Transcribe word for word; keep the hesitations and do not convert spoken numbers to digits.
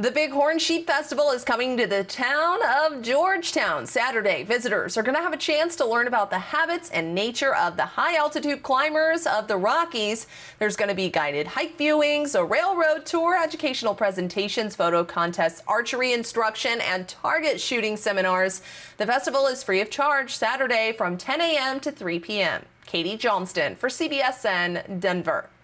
The Bighorn Sheep Festival is coming to the town of Georgetown Saturday. Visitors are going to have a chance to learn about the habits and nature of the high-altitude climbers of the Rockies. There's going to be guided hike viewings, a railroad tour, educational presentations, photo contests, archery instruction, and target shooting seminars. The festival is free of charge Saturday from ten a m to three p m Katie Johnston for C B S N Denver.